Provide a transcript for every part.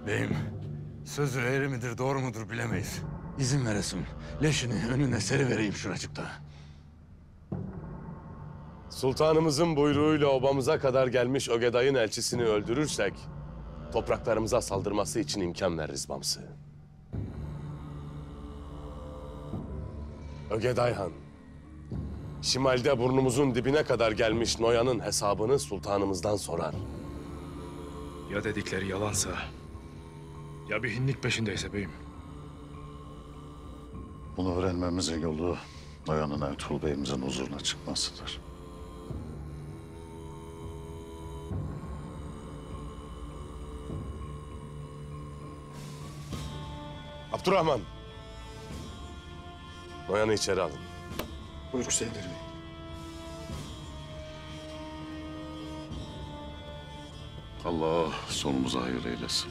Beyim, sözü eğri midir, doğru mudur bilemeyiz. İzin veresim, leşini önüne serivereyim şuracıkta. Sultanımızın buyruğuyla obamıza kadar gelmiş Ögeday'ın elçisini öldürürsek... topraklarımıza saldırması için imkan veririz Bamsı. Ögeday Han, şimalde burnumuzun dibine kadar gelmiş Noyan'ın hesabını sultanımızdan sorar. Ya dedikleri yalansa, ya bir hinlik peşindeyse beyim. Bunu öğrenmemizin yolu Noyan'ın Ertuğrul Bey'imizin huzuruna çıkmasıdır. Abdurrahman, Noyan'ı içeri alın. Buyur Hüseyin Bey. Allah sonumuzu hayır eylesin.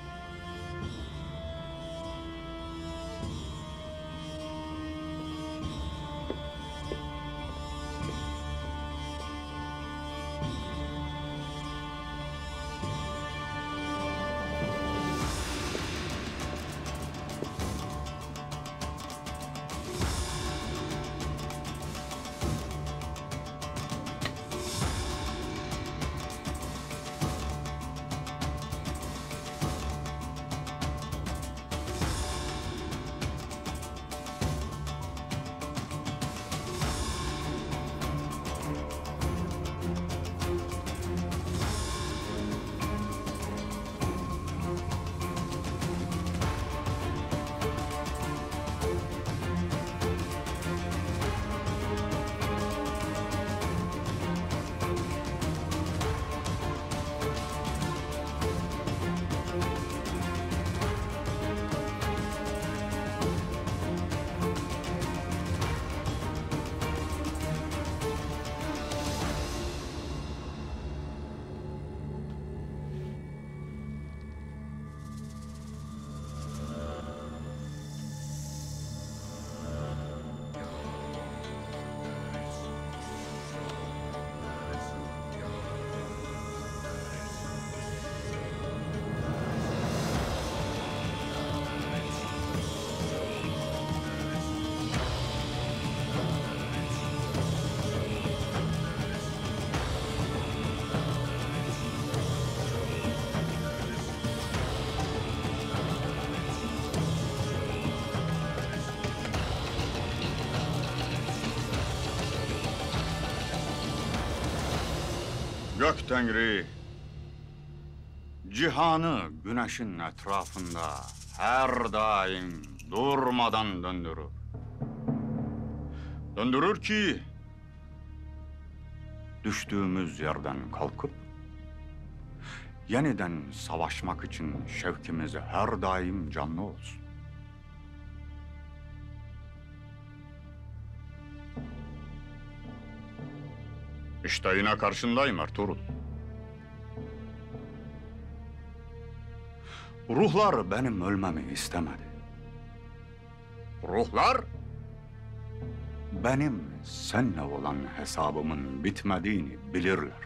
Gök Tengri, cihanı güneşin etrafında her daim durmadan döndürür. Döndürür ki düştüğümüz yerden kalkıp yeniden savaşmak için şevkimiz her daim canlı olsun. İşte yine karşındayım Ertuğrul. Ruhlar benim ölmemi istemedi. Ruhlar benim seninle olan hesabımın bitmediğini bilirler.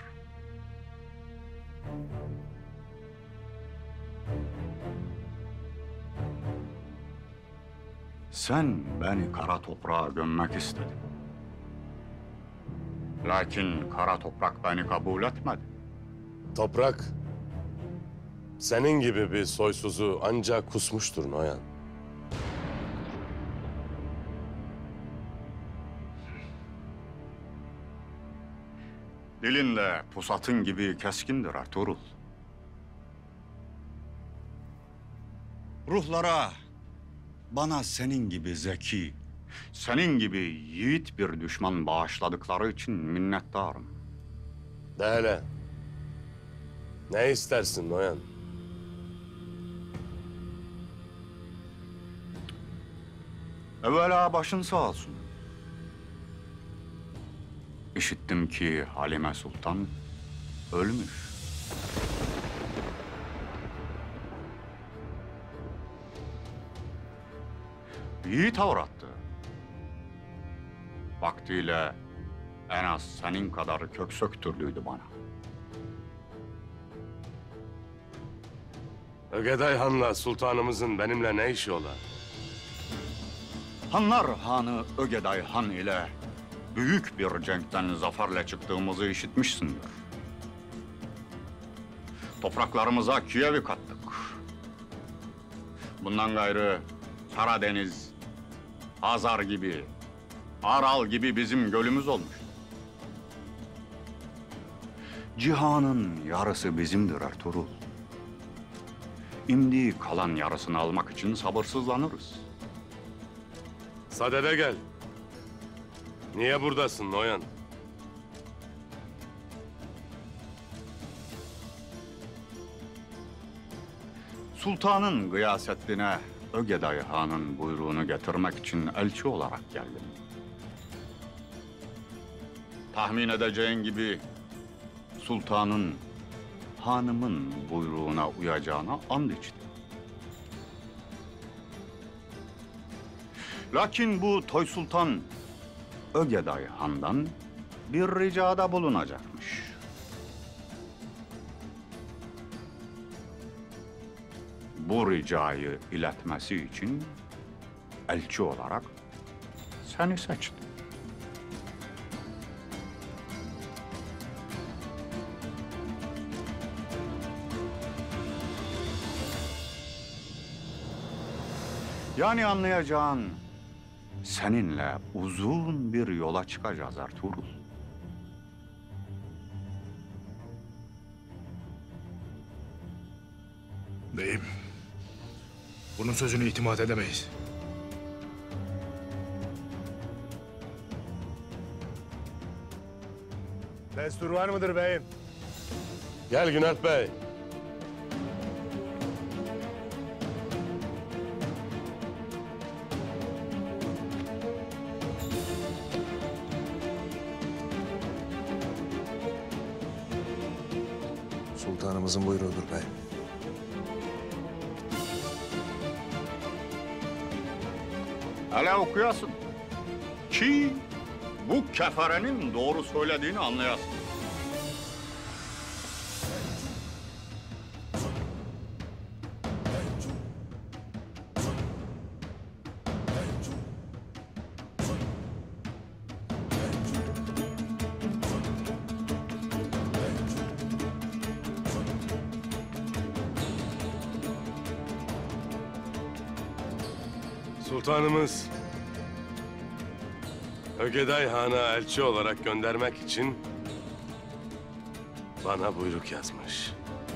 Sen beni kara toprağa gömmek istedin. Lakin kara toprak beni kabul etmedi. Toprak, senin gibi bir soysuzu ancak kusmuştur Noyan. Dilin de pusatın gibi keskindir Ertuğrul. Ruhlara bana senin gibi zeki, senin gibi yiğit bir düşman bağışladıkları için minnettarım. De hele, ne istersin Noyan? Evvela başın sağ olsun. İşittim ki Halime Sultan ölmüş. Yiğit avrattı. Vaktiyle en az senin kadar kök söktürdüydü bana. Ögeday Han'la sultanımızın benimle ne işi ola? Hanlar Hanı Ögeday Han ile büyük bir cenkten zaferle çıktığımızı işitmişsindir. Topraklarımıza Kiev'i kattık. Bundan gayrı Karadeniz, Hazar gibi, Aral gibi bizim gölümüz olmuş. Cihanın yarısı bizimdir Ertuğrul. İmdi kalan yarısını almak için sabırsızlanırız. Sadede gel. Niye buradasın Noyan? Sultanın gıyasetline Ögeday Han'ın buyruğunu getirmek için elçi olarak geldim. Tahmin edeceğin gibi sultanın hanımın buyruğuna uyacağına and içtim. Lakin bu Toy Sultan Ögeday Han'dan bir ricada bulunacakmış. Bu ricayı iletmesi için elçi olarak seni seçtim. Yani anlayacağın, seninle uzun bir yola çıkacağız Ertuğrul. Beyim, bunun sözüne itimat edemeyiz. Destur var mıdır beyim? Gel Günert Bey. Sultanımızın buyruğudur bey. Hele okuyasın ki bu keferenin doğru söylediğini anlayasın. Sultanımız Ögeday Han'a elçi olarak göndermek için bana buyruk yazmış.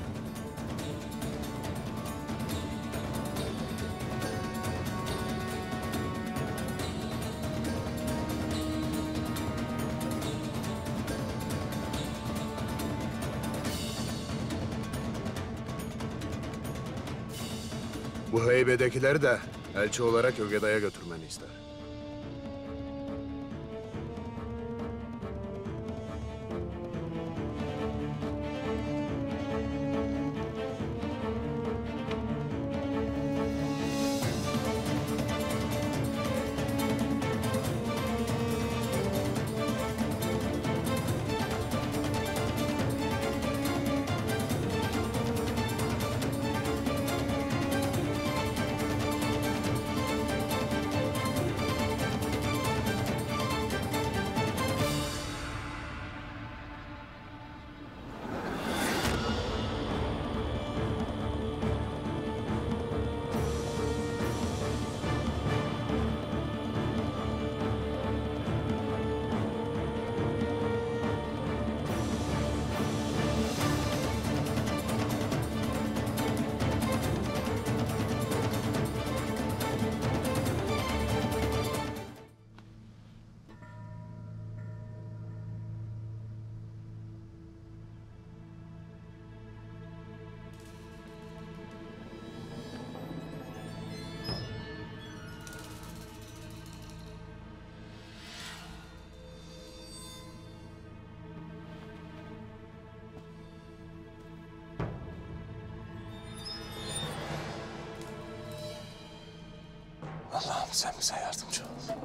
Bu heybedekileri de elçi olarak Ögeday'a götürmeni ister. Allah'ım sen bize yardımcı ol.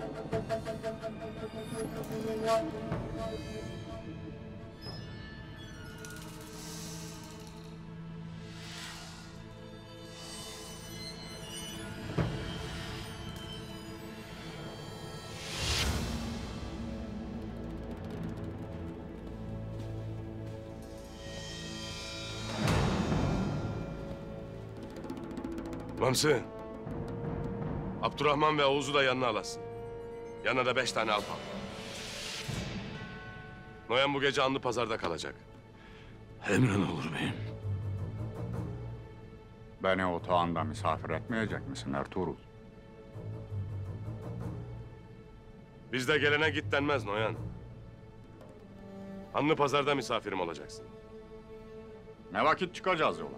Mamsı, Abdurrahman ve Oğuz'u da yanına alasın. Yanına da 5 tane alp al. Noyan bu gece Anlı Pazar'da kalacak. Emrin olur beyim. Beni otağında misafir etmeyecek misin Ertuğrul? Bizde gelene git denmez Noyan. Anlı Pazar'da misafirim olacaksın. Ne vakit çıkacağız yola?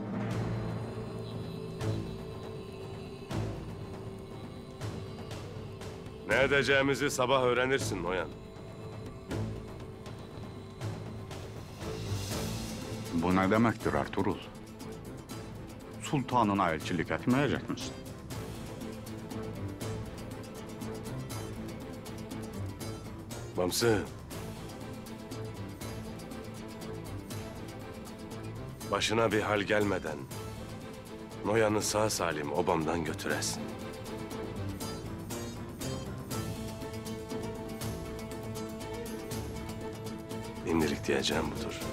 Ne edeceğimizi sabah öğrenirsin Noyan. Bu ne demektir Ertuğrul? Sultanına elçilik etmeyecek misin? Mamsı. Başına bir hal gelmeden Noyan'ı sağ salim obamdan götüresin. İmdilik diyeceğim budur.